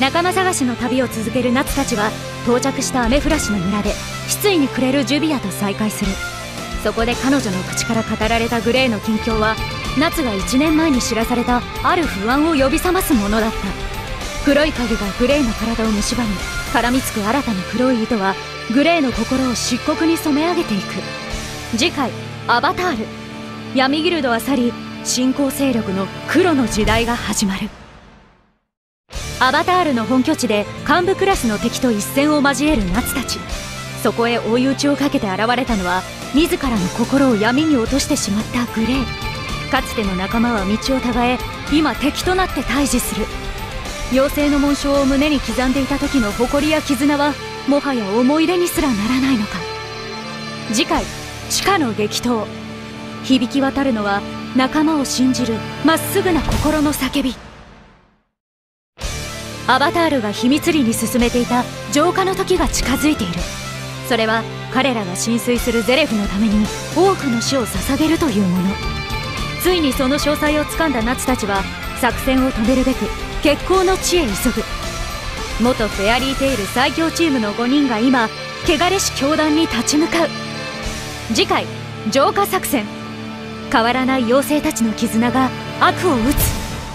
仲間探しの旅を続ける夏たちは到着したアメフラシの村で失意に暮れるジュビアと再会する。そこで彼女の口から語られたグレーの近況は、夏が1年前に知らされたある不安を呼び覚ますものだった。黒い影がグレーの体を蝕み、絡みつく新たな黒い糸はグレーの心を漆黒に染め上げていく。次回アバタール。闇ギルドは去り、新興勢力の黒の時代が始まる。アバタールの本拠地で幹部クラスの敵と一戦を交える夏たち。そこへ追い打ちをかけて現れたのは、自らの心を闇に落としてしまったグレー。かつての仲間は道を違え、今敵となって対峙する。妖精の紋章を胸に刻んでいた時の誇りや絆はもはや思い出にすらならないのか。次回地下の激闘。響き渡るのは仲間を信じるまっすぐな心の叫び。アバタールが秘密裏に進めていた浄化の時が近づいている。それは彼らが浸水するゼレフのために多くの死を捧げるというもの。ついにその詳細をつかんだ夏たちは作戦を止めるべく決行の地へ急ぐ。元フェアリーテイル最強チームの5人が今汚れし教団に立ち向かう。次回浄化作戦。変わらない妖精たちの絆が悪を打つ。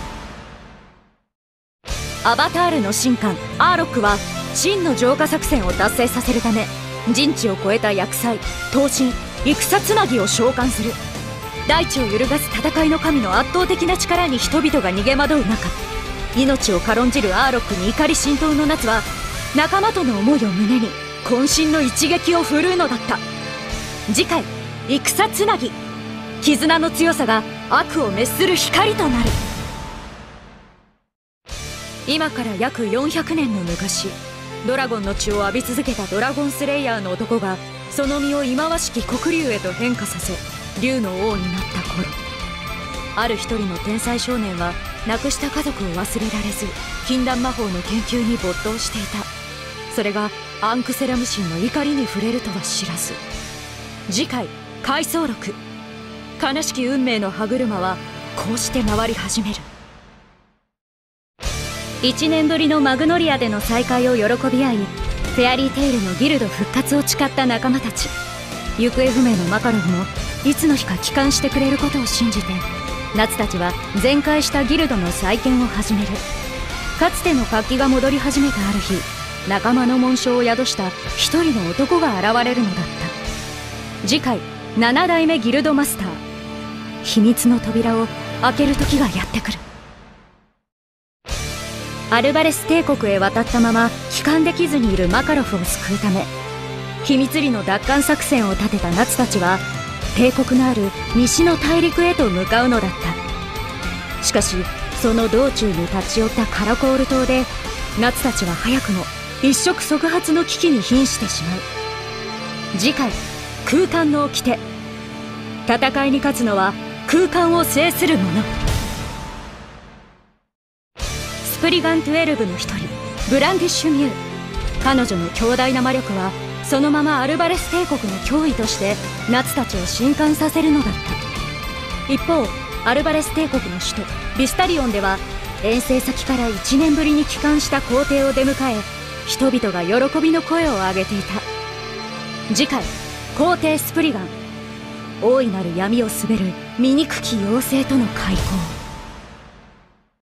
アバタールの神官アーロックは真の浄化作戦を達成させるため、人知を超えた厄災、闘神、戦つなぎを召喚する。大地を揺るがす戦いの神の圧倒的な力に人々が逃げ惑う中、命を軽んじるアーロックに怒り心頭の夏は、仲間との思いを胸に渾身の一撃を振るうのだった。次回戦つなぎ。絆の強さが悪を滅する光となる。今から約400年の昔、ドラゴンの血を浴び続けたドラゴンスレイヤーの男がその身を忌まわしき黒竜へと変化させ、竜の王になった頃、ある一人の天才少年は亡くした家族を忘れられず、禁断魔法の研究に没頭していた。それがアンクセラム神の怒りに触れるとは知らず。次回回想録。悲しき運命の歯車はこうして回り始める。1年ぶりのマグノリアでの再会を喜び合い、フェアリーテイルのギルド復活を誓った仲間たち。行方不明のマカロフもいつの日か帰還してくれることを信じて、夏たちは全壊したギルドの再建を始める。かつての活気が戻り始めたある日、仲間の紋章を宿した一人の男が現れるのだった。次回7代目ギルドマスター。秘密の扉を開ける時がやってくる。アルバレス帝国へ渡ったまま帰還できずにいるマカロフを救うため、秘密裏の奪還作戦を立てた夏たちは帝国のある西の大陸へと向かうのだった。しかしその道中に立ち寄ったカラコール島で、夏たちは早くも一触即発の危機に瀕してしまう。次回空間の掟。戦いに勝つのは空間を制する者。スプリガン12の一人ブランディッシュ・ミュー。彼女の強大な魔力はそのままアルバレス帝国の脅威として夏たちを震撼させるのだった。一方アルバレス帝国の首都ビスタリオンでは、遠征先から1年ぶりに帰還した皇帝を出迎え、人々が喜びの声を上げていた。次回皇帝スプリガン。大いなる闇を滑る醜き妖精との開口。